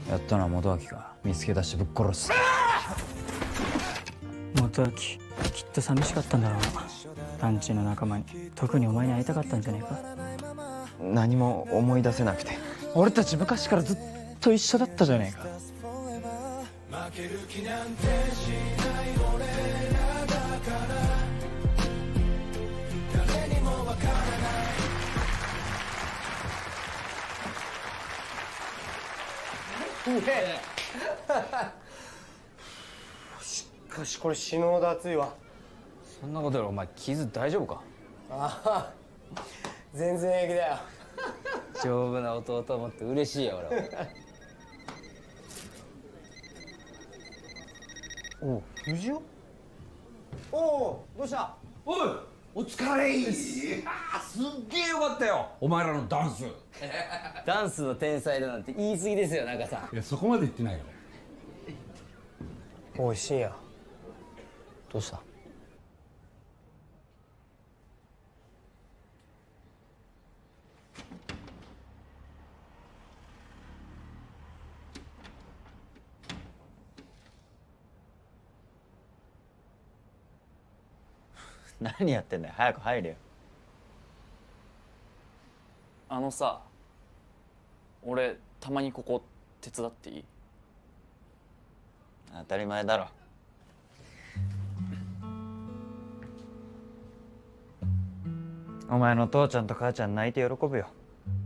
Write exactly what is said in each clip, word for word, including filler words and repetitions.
やったのは元明か。見つけ出してぶっ殺す。 元明、きっと寂しかったんだろうな。団地の仲間に。特にお前に会いたかったんじゃねえか。 何も思い出せなくて。俺たち昔からずっと一緒だったじゃねえか。 しかしこれ死ぬほど熱いわ。 そんなことよりお前傷大丈夫か？ ああ、全然平気だよ。 丈夫な弟を持って嬉しいよ俺は。おう、藤尾？ おお、どうした？ おい、お疲れい。すっげえよかったよ、お前らのダンス。 ダンスの天才だなんて言い過ぎですよ、中さん。 いや、そこまで言ってないよ。 おい、深夜。 どうした？何やってんだよ、早く入れよ。 あのさ、俺たまにここ手伝っていい？ 当たり前だろ。お前の父ちゃんと母ちゃん泣いて喜ぶよ。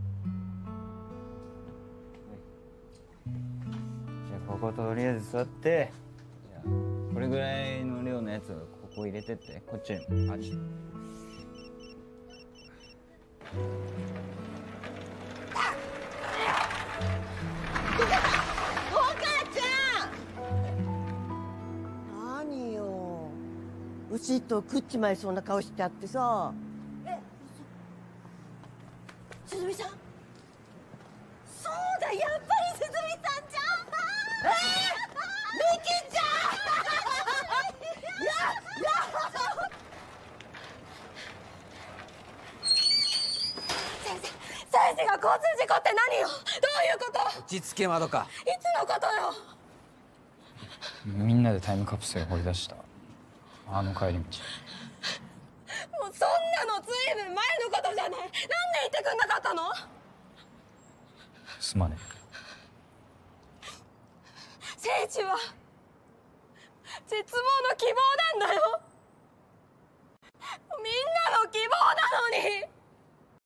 じゃあこことりあえず座って、じゃあこれぐらいの量のやつをここ入れてって。こっちに。あ、ちょっと。 うちと食っちまいそうな顔してあってさ。え、鈴見さん。そうだ、やっぱり鈴見さんじゃん。えー、ミキちゃん。や、や。先生、先生が交通事故って何よ。どういうこと。 落ち着け、まどか。 いつのことよ。 みんなでタイムカプセル掘り出した。あの帰り道。 もうそんなのずいぶん前のことじゃない。なんで言ってくんなかったの。 すまねえ。誠治は絶望の希望なんだよ。みんなの希望なのに。